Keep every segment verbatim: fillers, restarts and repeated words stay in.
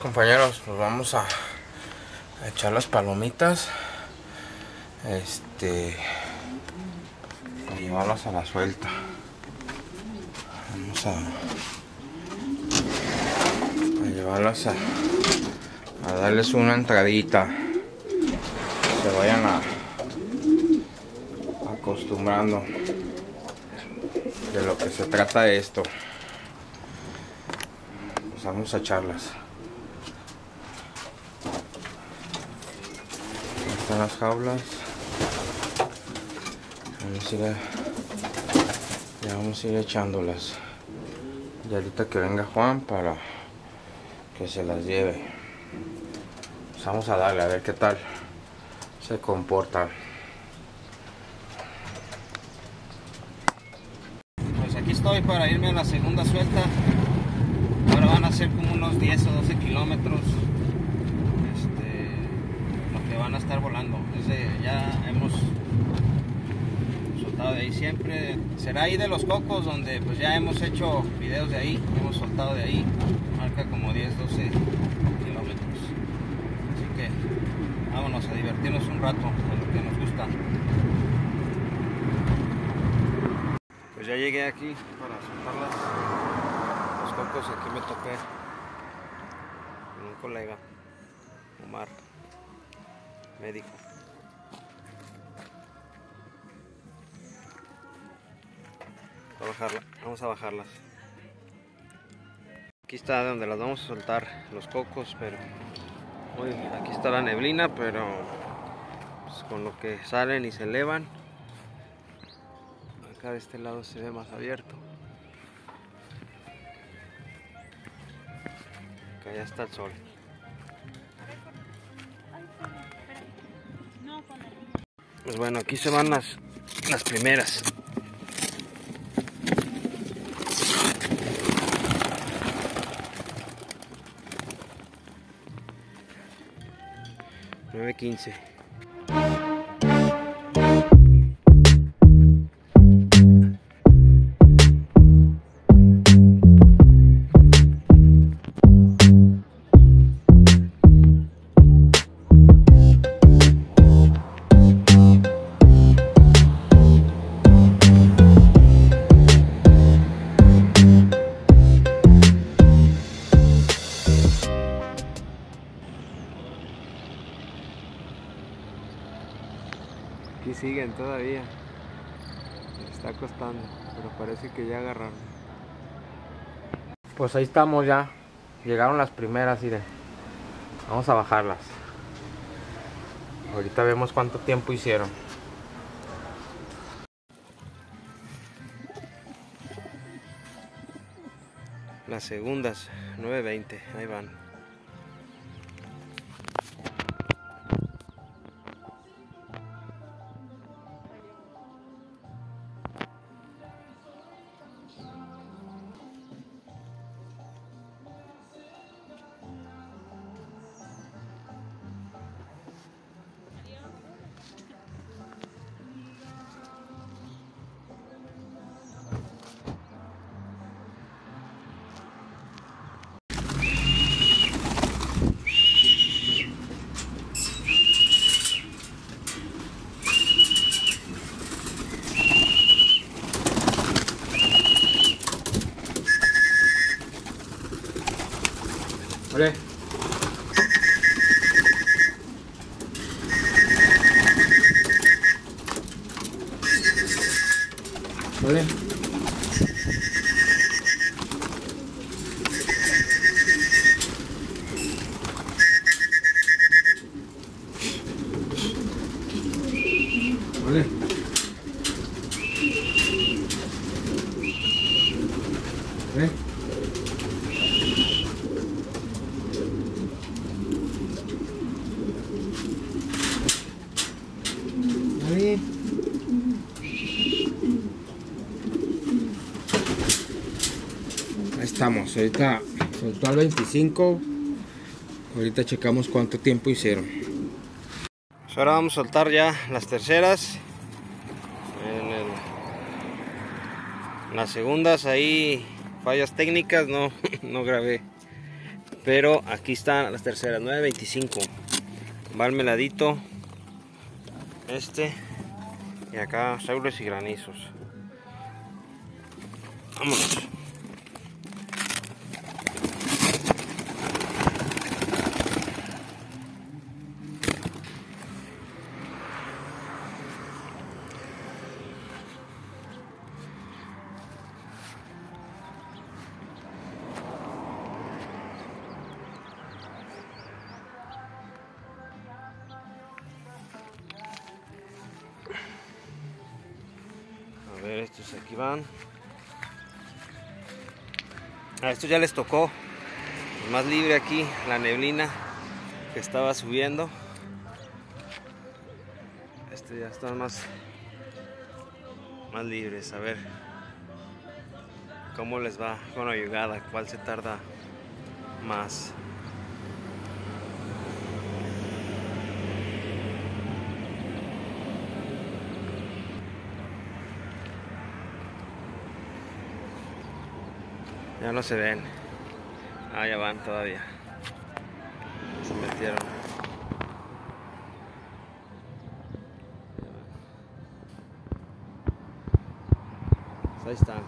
Compañeros, pues vamos a, a echar las palomitas, este, a llevarlas a la suelta. Vamos a, a llevarlas a, a darles una entradita, que se vayan a, acostumbrando de lo que se trata de esto. Pues vamos a echarlas. Están las jaulas. Vamos a ir, a, ya vamos a ir echándolas. Y ahorita que venga Juan para que se las lleve. Pues vamos a darle a ver qué tal se comporta. Pues aquí estoy para irme a la segunda suelta. Ahora van a ser como unos diez o doce kilómetros. Van a estar volando. Ese ya hemos soltado de ahí siempre. Será ahí de los cocos donde pues ya hemos hecho videos de ahí, hemos soltado de ahí, marca como diez doce kilómetros. Así que vámonos a divertirnos un rato con lo que nos gusta. Pues ya llegué aquí para soltarlas, los cocos. Aquí me topé con un colega, Omar, médico. Vamos a bajarla, vamos a bajarlas. Aquí está donde las vamos a soltar, los cocos, pero uy, aquí está la neblina, pero pues, con lo que salen y se elevan, acá de este lado se ve más abierto. Acá ya está el sol. Pues bueno, aquí se van las, las primeras. nueve quince. Aquí siguen todavía, les está costando, pero parece que ya agarraron. Pues ahí estamos ya, llegaron las primeras, miren. Vamos a bajarlas. Ahorita vemos cuánto tiempo hicieron. Las segundas, nueve veinte, ahí van. Vale. Vale. Vale. Vale. Ahí estamos, ahorita soltó al veinticinco. Ahorita checamos cuánto tiempo hicieron. Pues ahora vamos a soltar ya las terceras. En, el, en las segundas ahí fallas técnicas, no, no grabé Pero aquí están las terceras, nueve veinticinco. Va el meladito. Este. Y acá saules y granizos. Vámonos. A ver, estos aquí van. A estos ya les tocó más libre aquí, la neblina que estaba subiendo. Este ya están más, más libres. A ver cómo les va con la llegada, cuál se tarda más. Ya no se ven. Ah, ya van todavía. Se metieron. Pues ahí están.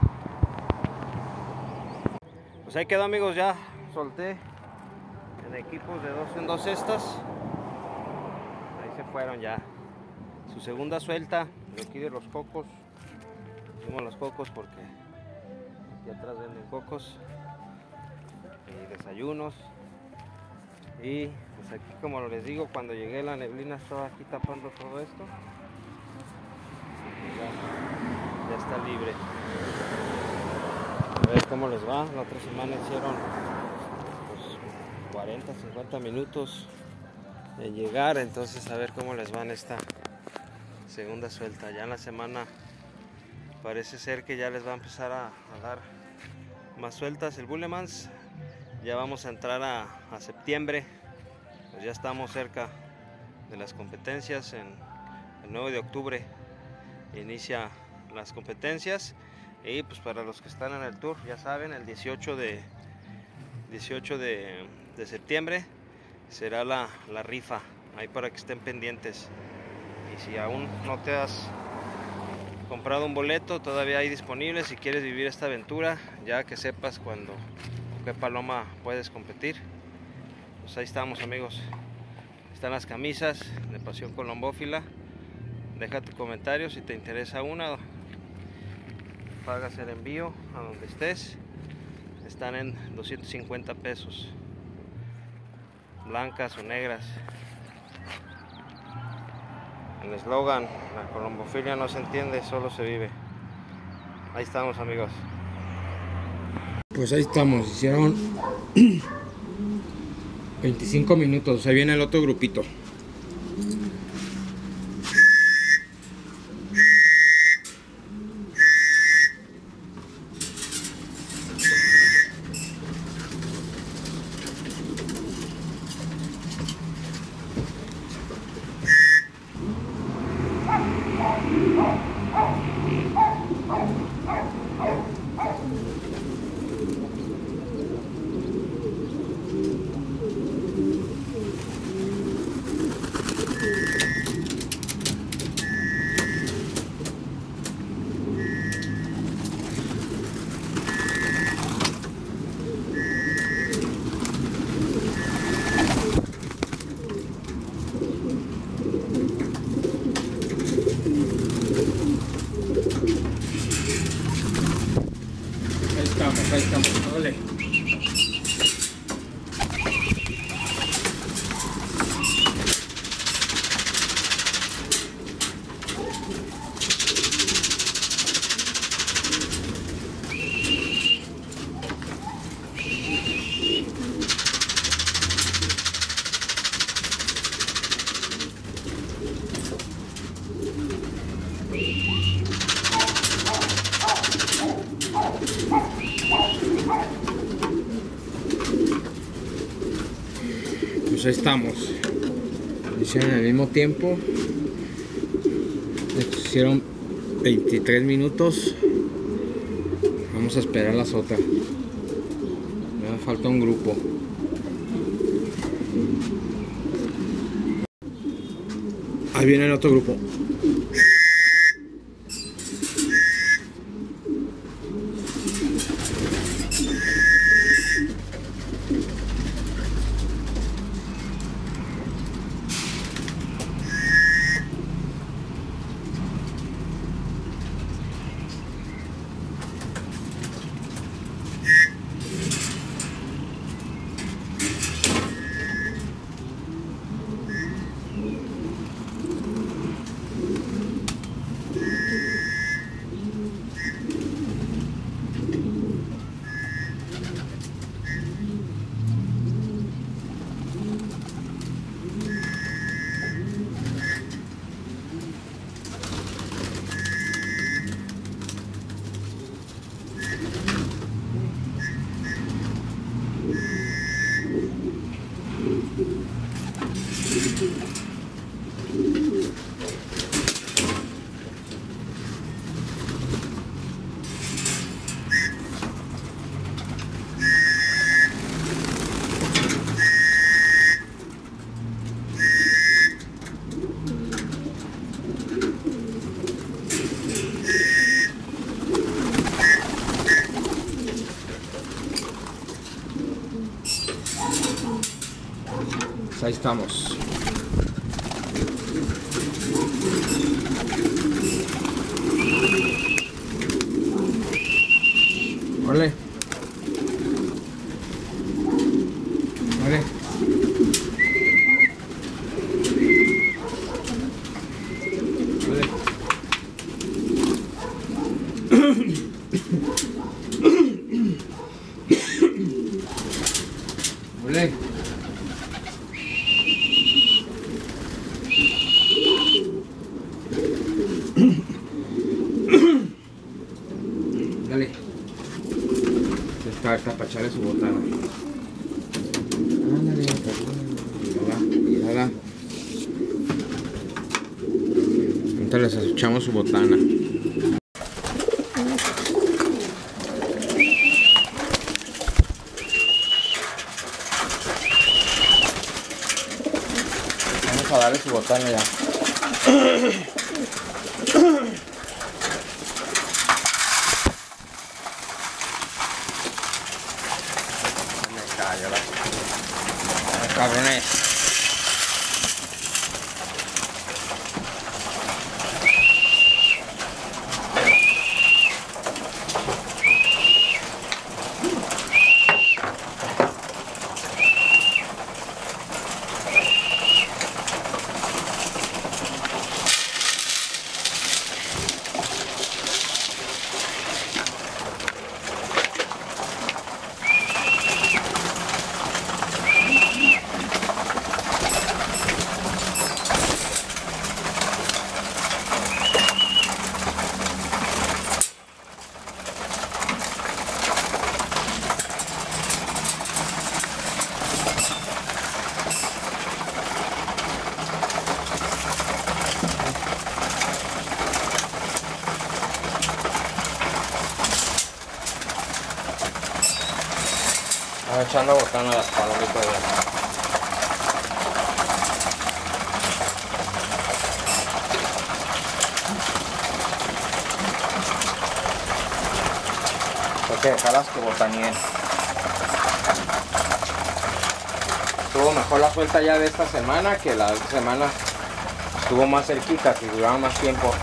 Pues ahí quedó, amigos, ya solté en equipos de dos en dos cestas. Ahí se fueron ya. Su segunda suelta de aquí de los cocos. Hicimos los cocos porque aquí atrás venden cocos y desayunos. Y pues aquí, como les digo, cuando llegué la neblina estaba aquí tapando todo esto. Ya, ya está libre. A ver cómo les va. La otra semana hicieron pues, cuarenta, cincuenta minutos en llegar. Entonces a ver cómo les va en esta segunda suelta. Ya en la semana parece ser que ya les va a empezar a, a dar más sueltas el Bullemans. Ya vamos a entrar a, a septiembre, pues ya estamos cerca de las competencias. En el nueve de octubre inicia las competencias, y pues para los que están en el tour ya saben, el dieciocho de septiembre será la, la rifa, ahí para que estén pendientes. Y si aún no te has comprado un boleto, todavía hay disponible si quieres vivir esta aventura, ya que sepas cuando qué paloma puedes competir. Pues ahí estamos, amigos. Están las camisas de Pasión Colombófila. Deja tu comentario si te interesa una. Pagas el envío a donde estés. Están en doscientos cincuenta pesos, blancas o negras. El eslogan: la colombofilia no se entiende, solo se vive. Ahí estamos, amigos. Pues ahí estamos, hicieron veinticinco minutos, ahí viene el otro grupito. Ahí estamos, dale. Pues ahí estamos, hicieron al mismo tiempo, hicieron veintitrés minutos. Vamos a esperar las otras, me falta un grupo. Ahí viene el otro grupo. Ahí estamos. Ole. Ole. Ole. Ole. Dale. Está, está para echarle su botana. Ándale, mírala, mírala. Entonces les echamos su botana. Vamos a darle su botana ya. Cabrones. Estamos echando botana a las palomitas ya. Hay que dejarlas que botaneen. Estuvo mejor la suelta ya de esta semana que la otra semana estuvo más cerquita, que duraba más tiempo.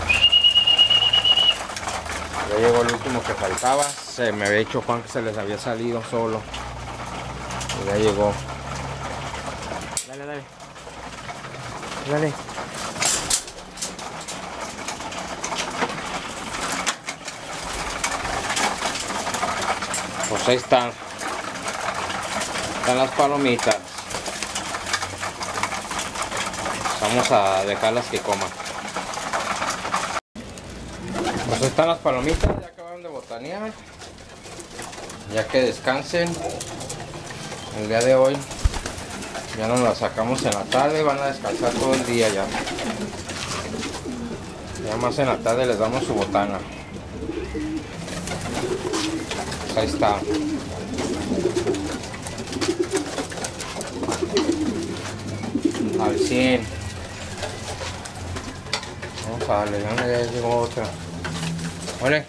Ya llegó el último que faltaba. Se me había dicho Juan que se les había salido solo. Y ya llegó. Dale, dale. Dale. Pues ahí están. Están las palomitas. Vamos a dejarlas que coman. Pues ahí están las palomitas. Ya acabaron de botanear. Ya que descansen. El día de hoy ya nos las sacamos en la tarde. Van a descansar todo el día ya. Ya más en la tarde les damos su botana. Pues ahí está. Al cien. Vamos a darle, ya me llegó otra. Vale.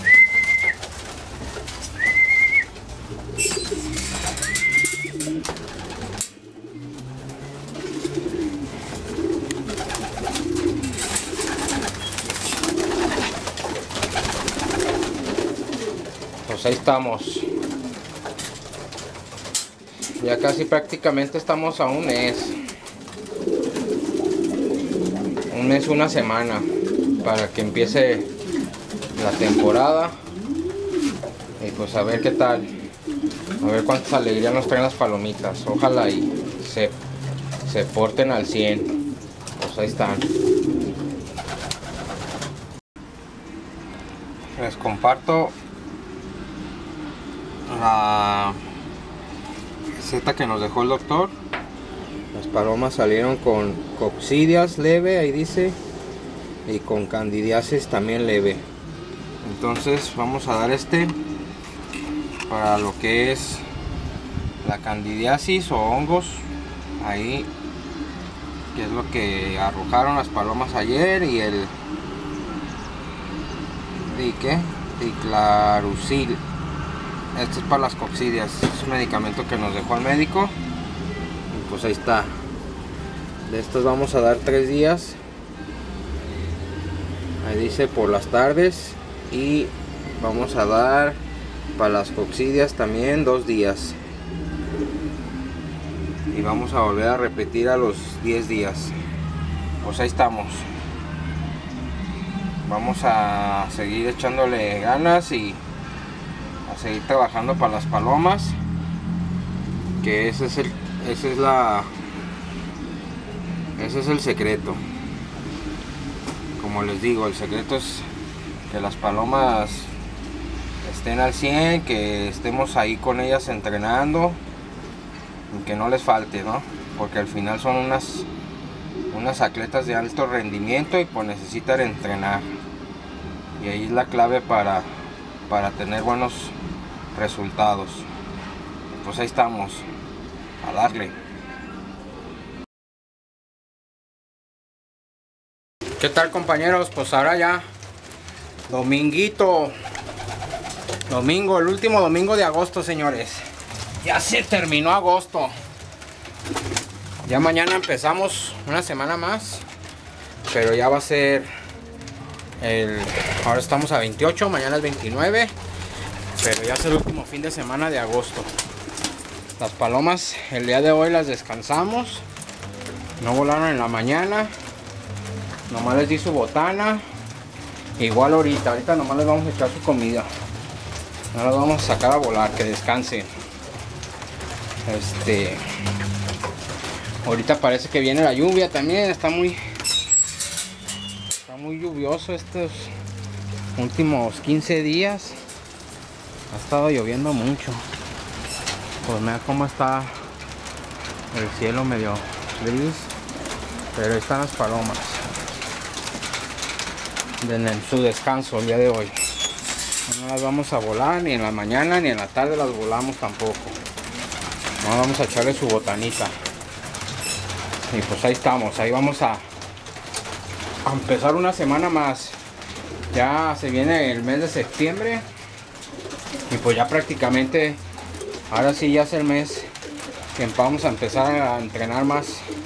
Pues ahí estamos. Ya casi prácticamente estamos a un mes. Un mes, una semana. Para que empiece la temporada. Y pues a ver qué tal. A ver cuántas alegrías nos traen las palomitas. Ojalá y se, se porten al cien. Pues ahí están. Les comparto la receta que nos dejó el doctor. Las palomas salieron con coccidias leve, ahí dice, y con candidiasis también leve. Entonces vamos a dar este para lo que es la candidiasis o hongos, ahí, que es lo que arrojaron las palomas ayer, y el ¿y qué? Diclarucil. Este es para las coccidias, es un medicamento que nos dejó el médico. Y pues ahí está. De estos vamos a dar tres días. Ahí dice por las tardes. Y vamos a dar para las coccidias también dos días. Y vamos a volver a repetir a los diez días. Pues ahí estamos. Vamos a seguir echándole ganas y a seguir trabajando para las palomas, que ese es el ese es la ese es el secreto. Como les digo, el secreto es que las palomas estén al cien, que estemos ahí con ellas entrenando y que no les falte, ¿no? Porque al final son unas unas atletas de alto rendimiento y pues necesitan entrenar, y ahí es la clave para para tener buenos resultados. Pues ahí estamos, a darle. ¿Qué tal, compañeros? Pues ahora ya dominguito, domingo, el último domingo de agosto, señores. Ya se terminó agosto. Ya mañana empezamos una semana más, pero ya va a ser el, ahora estamos a veintiocho, mañana es veintinueve, pero ya es el último fin de semana de agosto. Las palomas el día de hoy las descansamos, no volaron en la mañana, nomás les di su botana. Igual ahorita, ahorita nomás les vamos a echar su comida, no las vamos a sacar a volar, que descansen. Este, ahorita parece que viene la lluvia también, está muy está muy lluvioso estos últimos quince días. Ha estado lloviendo mucho. Pues mira cómo está el cielo, medio gris, pero ahí están las palomas en su descanso el día de hoy. No las vamos a volar ni en la mañana ni en la tarde, las volamos tampoco. No, vamos a echarle su botanita. Y pues ahí estamos, ahí vamos a, a empezar una semana más. Ya se viene el mes de septiembre y pues ya prácticamente ahora sí ya es el mes que vamos a empezar a entrenar más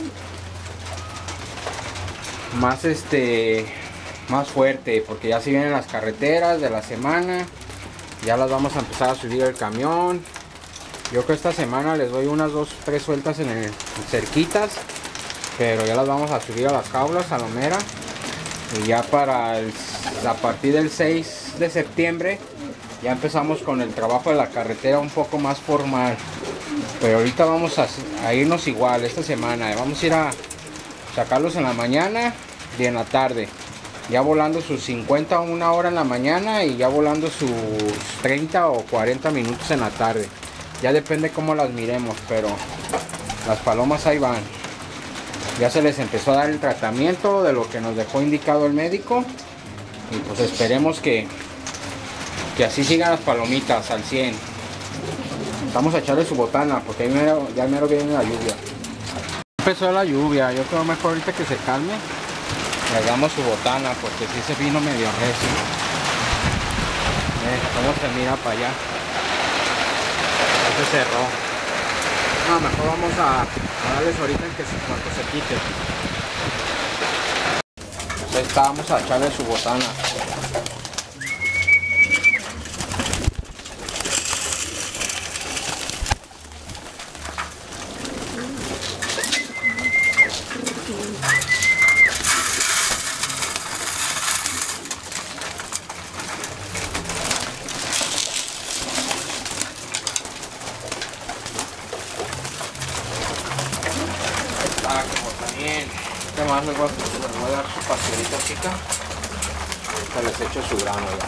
más este más fuerte, porque ya se vienen las carreteras de la semana, ya las vamos a empezar a subir al camión. Yo creo que esta semana les doy unas dos tres sueltas en el en cerquitas, pero ya las vamos a subir a las jaulas, a la mera, y ya para el, a partir del seis de septiembre ya empezamos con el trabajo de la carretera un poco más formal. Pero ahorita vamos a, a irnos igual esta semana, vamos a ir a sacarlos en la mañana y en la tarde, ya volando sus cincuenta o una hora en la mañana y ya volando sus treinta o cuarenta minutos en la tarde. Ya depende cómo las miremos, pero las palomas ahí van. Ya se les empezó a dar el tratamiento de lo que nos dejó indicado el médico, y pues esperemos que, que así sigan las palomitas al cien. Vamos a echarle su botana porque ahí mero, ya mero viene la lluvia. Empezó la lluvia, yo creo mejor ahorita que se calme Les damos su botana porque si se vino medio recio. Eh, ¿Cómo se mira para allá? Se cerró. No, mejor vamos a, a darles ahorita en que se, cuando se quite. Pues ahí está, vamos a echarle su botana. Ah, como también. ¿Qué más les voy a, les voy a dar su pastelito, chica? Se les echo su grano ya.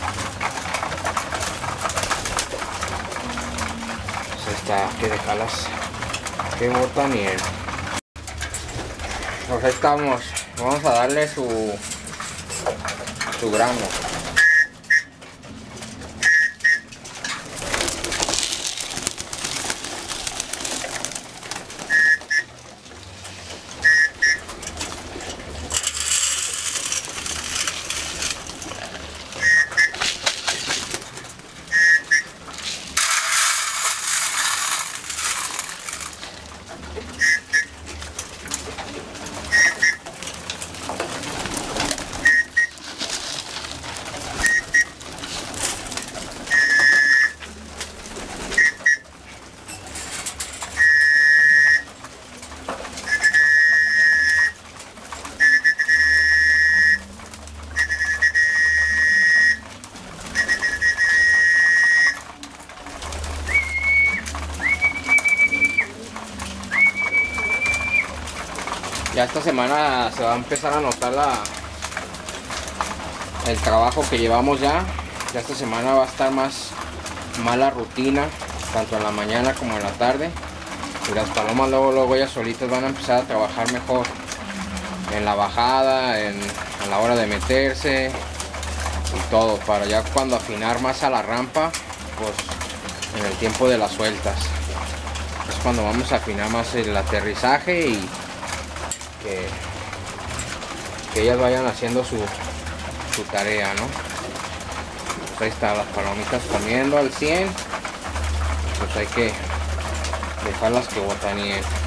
Pues está, que dejarlas que botan bien. Pues ahí estamos. Vamos a darle su su grano. Ya esta semana se va a empezar a notar la, el trabajo que llevamos ya. Ya esta semana va a estar más, más la rutina, tanto en la mañana como en la tarde. Y las palomas luego, luego ellas solitas van a empezar a trabajar mejor en la bajada, en, a la hora de meterse y todo, para ya cuando afinar más a la rampa, pues en el tiempo de las sueltas. Es cuando vamos a afinar más el aterrizaje y Que, que ellas vayan haciendo su, su tarea, ¿no? Pues ahí están las palomitas comiendo al cien. Pues hay que dejarlas que botaneen.